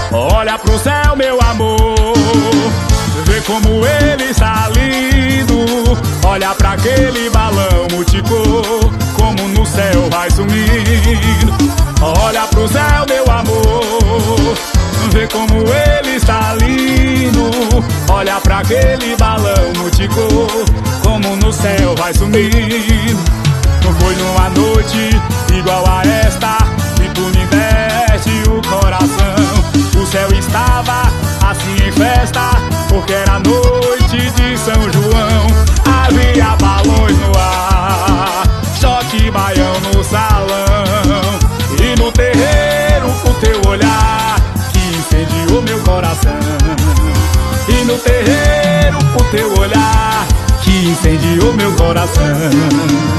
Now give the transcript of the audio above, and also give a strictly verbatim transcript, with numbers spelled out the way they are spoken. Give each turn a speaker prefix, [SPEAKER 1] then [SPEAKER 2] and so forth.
[SPEAKER 1] Olha pro céu, meu amor, vê como ele está lindo. Olha pra aquele balão multicor, como no céu vai sumindo. Olha pro céu, meu amor, vê como ele está lindo. Olha pra aquele balão multicor, como no céu vai sumindo. Não foi numa noite igual a esta que tu me deste o coração. O céu estava assim em festa, porque era noite de São João. Havia balões no ar, choque baião no salão, e no terreiro o teu olhar que incendiou meu coração. E no terreiro o teu olhar que incendiou meu coração.